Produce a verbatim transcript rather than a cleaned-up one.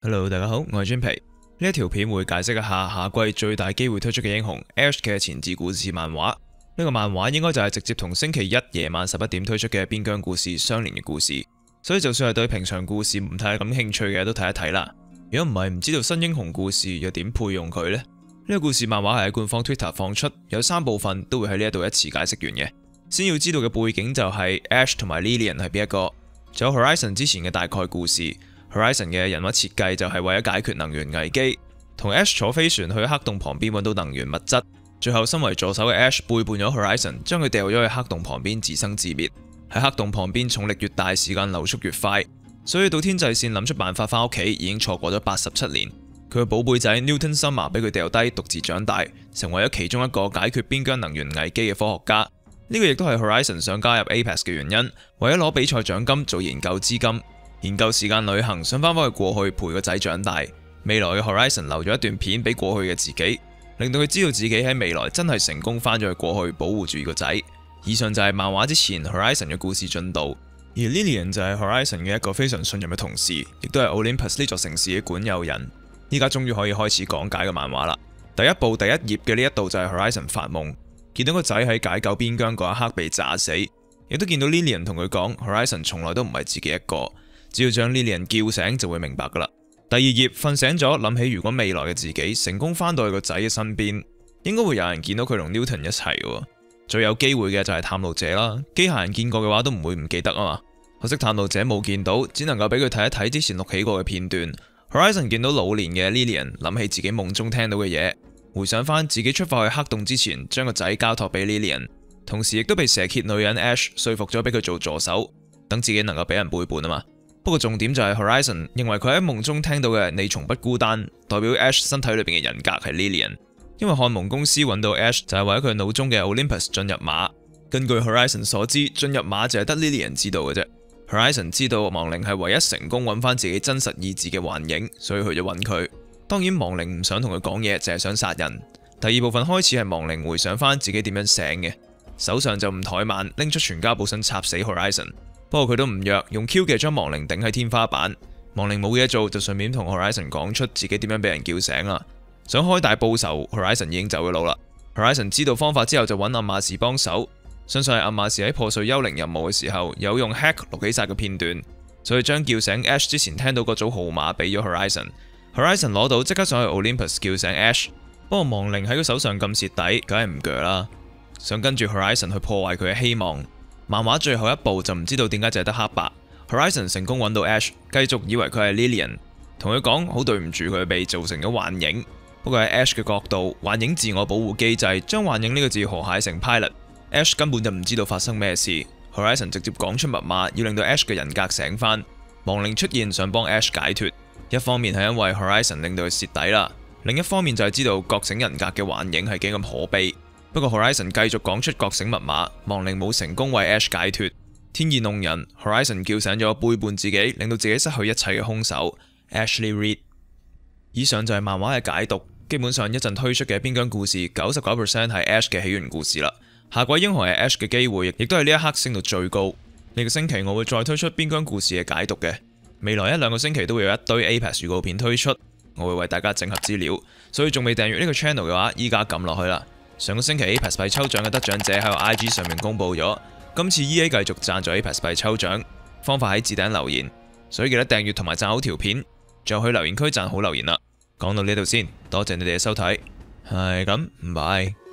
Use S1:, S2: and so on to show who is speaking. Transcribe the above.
S1: Hello， 大家好，我係專皮。呢一條片會解釋一下下季最大機會推出嘅英雄 Ash 嘅前置故事漫畫。呢、這個漫畫應該就係直接同星期一夜晚十一點推出嘅邊疆故事相連嘅故事，所以就算係對平常故事唔太感興趣嘅都睇一睇啦。如果唔係唔知道新英雄故事又點配用佢呢？呢、這個故事漫畫係喺官方 Twitter 放出，有三部分都會喺呢一度一次解釋完嘅。先要知道嘅背景就係 Ash 同埋 Lilian 係邊一個，仲有 Horizon 之前嘅大概故事。Horizon 嘅人物設計就係為咗解決能源危機，同 Ash 坐飛船去黑洞旁邊揾到能源物質，最後身為助手嘅 Ash 背叛咗 Horizon， 將佢掉咗去黑洞旁邊自生自滅。喺黑洞旁邊重力越大，時間流速越快，所以到天際線諗出辦法翻屋企已經錯過咗八十七年。佢嘅寶貝仔 Newton Summer 俾佢掉低，獨自長大，成為咗其中一個解決邊疆能源危機嘅科學家。呢、這個亦都係 Horizon 想加入 Apex 嘅原因，為咗攞比賽獎金做研究資金。研究時間旅行，想翻返去過去陪個仔長大。未來嘅 Horizon 留咗一段片俾過去嘅自己，令到佢知道自己喺未來真係成功翻咗去過去保護住個仔。以上就係漫畫之前 Horizon 嘅故事進度。而 Lilian 就係 Horizon 嘅一個非常信任嘅同事，亦都係 Olympus 呢座城市嘅管有人。依家終於可以開始講解個漫畫啦。第一部第一頁嘅呢一度就係 Horizon 發夢，見到個仔喺解救邊疆嗰一刻被炸死，亦都見到 Lilian 同佢講 Horizon 從來都唔係自己一個。只要將 Lilian 叫醒就會明白噶啦。第二頁瞓醒咗，諗起如果未來嘅自己成功翻到去個仔嘅身邊，應該會有人見到佢同 Newton 一齊嘅。最有機會嘅就係探路者啦，機械人見過嘅話都唔會唔記得啊嘛。可惜探路者冇見到，只能夠俾佢睇一睇之前錄起過嘅片段。Horizon 見到老年嘅 Lilian， 諗起自己夢中聽到嘅嘢，回想翻自己出發去黑洞之前，將個仔交託俾 Lilian， 同時亦都被蛇蠍女人 Ash 說服咗俾佢做助手，等自己能夠俾人背叛啊嘛。不過重點就係 Horizon 認為佢喺夢中聽到嘅你從不孤單，代表 Ash 身體裏邊嘅人格係 Lilian， 因為漢蒙公司揾到 Ash 就係為咗佢腦中嘅 Olympus 進入碼。根據 Horizon 所知，進入碼就係得 Lilian 知道嘅啫。Horizon 知道亡靈係唯一成功揾翻自己真實意志嘅幻影，所以去咗揾佢。當然亡靈唔想同佢講嘢，淨係想殺人。第二部分開始係亡靈回想翻自己點樣醒嘅，手上就唔怠慢，拎出全家寶想插死 Horizon。不過佢都唔弱，用 Q 嘅將亡靈頂喺天花板。亡靈冇嘢做，就順便同 Horizon 講出自己點樣俾人叫醒啦。想開大報仇 ，Horizon 已經走咗路啦。Horizon 知道方法之後就揾阿馬士幫手，相信係阿馬士喺破碎幽靈任務嘅時候有用 hack 錄起晒個片段，所以將叫醒 Ash 之前聽到嗰組號碼俾咗 Horizon。Horizon 攞到即刻上去 Olympus 叫醒 Ash， 不過亡靈喺佢手上咁蝕底，梗係唔鋸啦，想跟住 Horizon 去破壞佢嘅希望。漫畫最後一步就唔知道點解淨係得黑白。Horizon 成功揾到 Ash， 繼續以為佢係 Lilian， 同佢講好對唔住佢被造成咗幻影。不過喺 Ash 嘅角度，幻影自我保護機制將幻影呢個字河蟹成 pilot。Ash 根本就唔知道發生咩事。Horizon 直接講出密碼，要令到 Ash 嘅人格醒翻。亡靈出現想幫 Ash 解脫，一方面係因為 Horizon 令到佢蝕底啦，另一方面就係知道覺醒人格嘅幻影係幾咁可悲。不過 Horizon 繼續講出覺醒密碼，亡靈冇成功為 Ash 解脫，天意弄人。Horizon 叫醒咗背叛自己，令到自己失去一切嘅兇手 Ashley Reed。以上就係漫畫嘅解讀，基本上一陣推出嘅邊疆故事九十九 percent 係 Ash 嘅起源故事啦。下季英雄係 Ash 嘅機會，亦都係呢一刻升到最高。呢個星期我會再推出邊疆故事嘅解讀嘅，未來一兩個星期都會有一堆 Apex 預告片推出，我會為大家整合資料，所以仲未訂閱呢個 channel 嘅話，依家撳落去啦。上個星期 Apex 幣抽獎嘅得獎者喺我 I G 上面公布咗，今次 E A 繼續贊助 Apex 幣抽獎，方法喺置頂留言，所以記得訂閱同埋讚好條片，仲有去留言區讚好留言啦。講到呢度先，多謝你哋嘅收睇，係咁，拜拜。